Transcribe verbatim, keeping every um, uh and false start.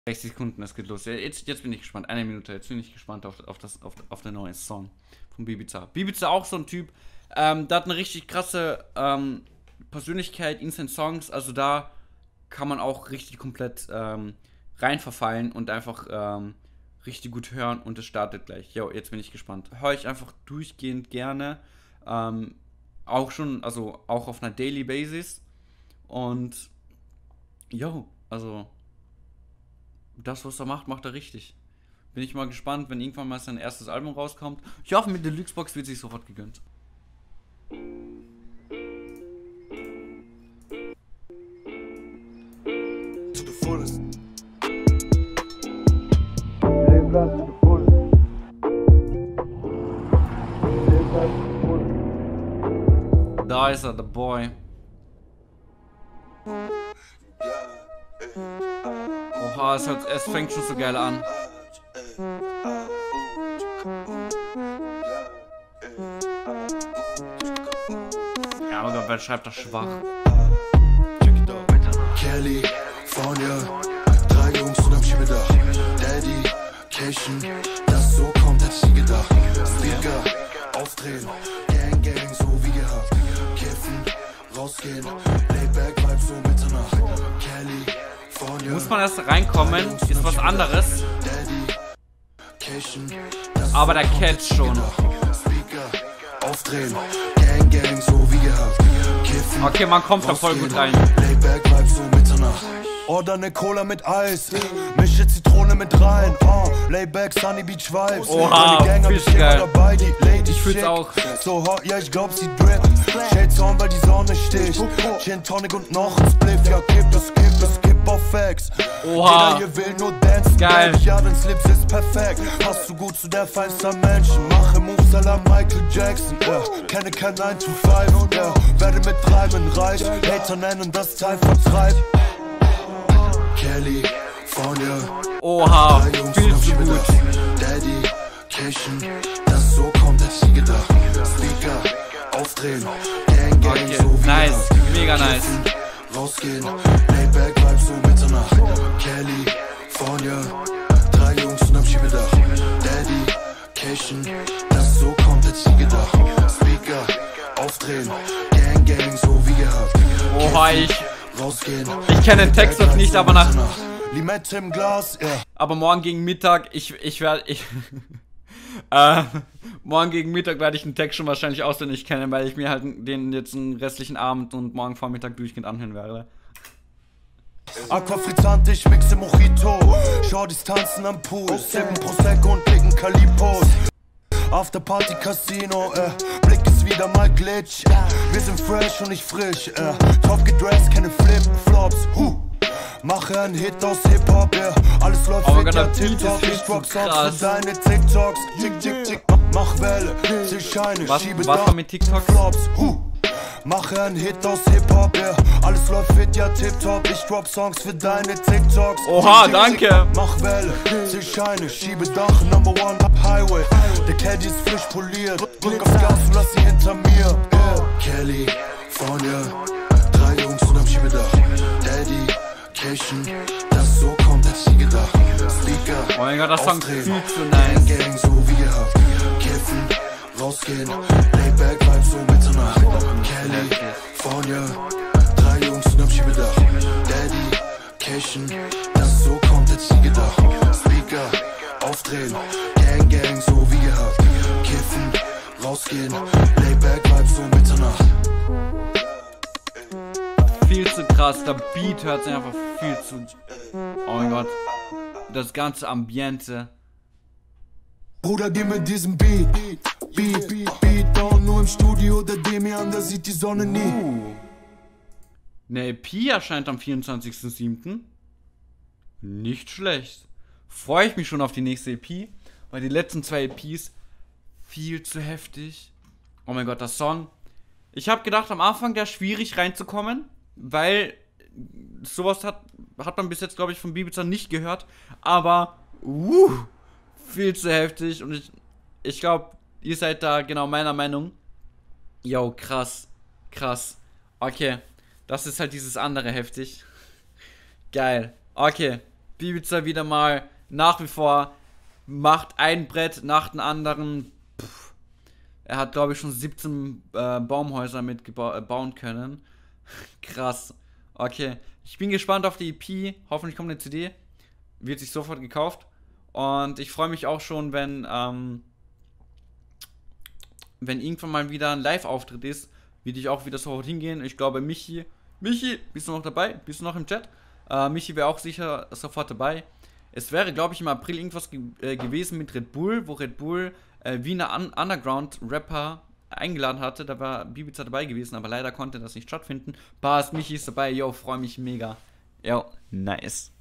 sechzig Sekunden, es geht los. Ja, jetzt, jetzt bin ich gespannt. Eine Minute, jetzt bin ich gespannt auf, auf, das, auf, auf den neuen Song von Bibiza. Bibiza auch so ein Typ, ähm, der hat eine richtig krasse ähm, Persönlichkeit in seinen Songs. Also da kann man auch richtig komplett ähm, rein verfallen und einfach ähm, richtig gut hören und es startet gleich. Jo, jetzt bin ich gespannt. Höre ich einfach durchgehend gerne. Ähm, auch schon, also auch auf einer Daily Basis. Und jo, also das, was er macht, macht er richtig. Bin ich mal gespannt, wenn irgendwann mal sein erstes Album rauskommt. Ich hoffe, mit Deluxe-Box wird sich sofort gegönnt. To the fullest. Da ist er, der Boy. Oha, es, hat, es fängt schon so geil an. Ja, aber wer schreibt das schwach? Kelly, California, drei Jungs und am Schiebedach. Daddy, Cation, das so kommt, hätte ich nie gedacht. Speaker, aufdrehen, Gang, Gang, so wie gehabt. Kiffen, rausgehen, Layback, Vibe so Mitternacht. California. Muss man erst reinkommen, ist was anderes. Aber der Catch schon. Speaker, aufdrehen, Gang, Gang, so wie gehabt. Kiffen, okay, man kommt da voll gut rein. Layback, Vibe so Mitternacht. Oder ne Cola mit Eis, mische Zitrone mit rein, oh, Layback, Sunny Beach Vibes. Oha, fühl's geil. Dabei, die Lady ich fühl's auch. So hot, ja ich glaub sie drip. Shades on, weil die Sonne sticht. Gin Tonic und noch ein Spliff, ja kipp es, kipp es, kipp auf Facts. Oha, jeder hier will nur dancen, geil. Ja, dein Slips ist perfekt. Passt so gut zu der feinsten Menschen. Mache Moves à la Michael Jackson, yeah. Kenne kein nine to five, yeah. Werde mit Treiben reich. Hater nennen das Teil vertreibt. California. Oha, viel zu gut. Daddy, Cation, das so kommt, hätte ich nie gedacht. Speaker, aufdrehen, Gang, Gang, okay, so wie nice, gehabt. mega nice. Rausgehen, Layback, Vibe so Mitternacht. California, drei Jungs und am Schiebedach. Daddy, Cation, das so kommt, hätte ich nie gedacht. Speaker, aufdrehen, Gang, Gang, so wie gehabt. Oha, ich... Rausgehen. Ich kenne den Text noch nicht, aber nach... Limette im Glas, ja. Aber morgen gegen Mittag, ich, ich werde... Ich, äh, morgen gegen Mittag werde ich den Text schon wahrscheinlich auswendig kennen, weil ich mir halt den jetzt einen restlichen Abend und morgen Vormittag durchgehend anhören werde. Aquafrizzante, ich mixe Mojito. Shorties tanzen am Pool. Sippen Prosecco und dicken Calipos. Afterparty Casino, äh, Blick ist wieder mal Glitch. Wir sind fresh und nicht frisch, äh, top gedressed, keine Flip-Flops, huh. Mache einen Hit aus Hip-Hop, yeah. Alles läuft oh fit, ja, TikTok. Ich drop Songs für deine TikToks. Tick, tick, tick, mach Welle, zieh Scheine, was, schiebe was war mit TikTok? Flops, huh. Mache einen Hit aus Hip-Hop, yeah. Alles läuft fit, ja, tipptopp. Ich drop Songs für deine TikToks. Oha, danke. Mach Welle, zieh Scheine, schiebe Dach, Number One up Highway. Der Caddy ist frisch poliert. Drück aufs Gas und lass sie hinter mir. Yeah. California, drei Jungs und am Schiebedach. Daddy, Cation, das so kommt, hätte ich nie gedacht. Speaker, oh mein Gott, das Song aufdrehen, viel zu nice. Gang, Gang, so wie gehabt. Kiffen, rausgehen, Layback, Vibe so Mitternacht. California, drei Jungs und am Schiebedach. Daddy, Cation, das so kommt, hätte ich nie gedacht. Speaker, aufdrehen, Gang, Gang, so wie gehabt. Kiffen, rausgehen, Layback, Vibe so Mitternacht. Viel zu krass, der Beat hört sich einfach viel zu... Oh mein Gott. Das ganze Ambiente. Bruder, gib mir diesen Beat. Beat, Beat, Beat, down nur im Studio, der Demian, der sieht die Sonne nie. Uh. Eine E P erscheint am vierundzwanzigsten siebten Nicht schlecht. Freue ich mich schon auf die nächste E P, weil die letzten zwei E Ps viel zu heftig. Oh mein Gott, das Song. Ich habe gedacht, am Anfang der schwierig reinzukommen, weil sowas hat, hat man bis jetzt, glaube ich, von Bibiza nicht gehört. Aber, uh, viel zu heftig. Und ich, ich glaube, ihr seid da genau meiner Meinung. Yo, krass, krass. Okay, das ist halt dieses andere heftig. Geil. Okay, Bibiza wieder mal nach wie vor macht ein Brett nach dem anderen. Pff. Er hat, glaube ich, schon siebzehn äh, Baumhäuser mitbauen können. Krass. Okay. Ich bin gespannt auf die E P. Hoffentlich kommt eine C D. Wird sich sofort gekauft. Und ich freue mich auch schon, wenn, ähm, wenn irgendwann mal wieder ein Live-Auftritt ist, würde ich auch wieder sofort hingehen. Ich glaube, Michi, Michi, bist du noch dabei? Bist du noch im Chat? Äh, Michi wäre auch sicher sofort dabei. Es wäre, glaube ich, im April irgendwas ge äh, gewesen mit Red Bull, wo Red Bull äh, Wiener Un Underground-Rapper eingeladen hatte. Da war Bibiza dabei gewesen, aber leider konnte das nicht stattfinden. Bas, Michi ist dabei. Yo, freue mich mega. Yo, nice.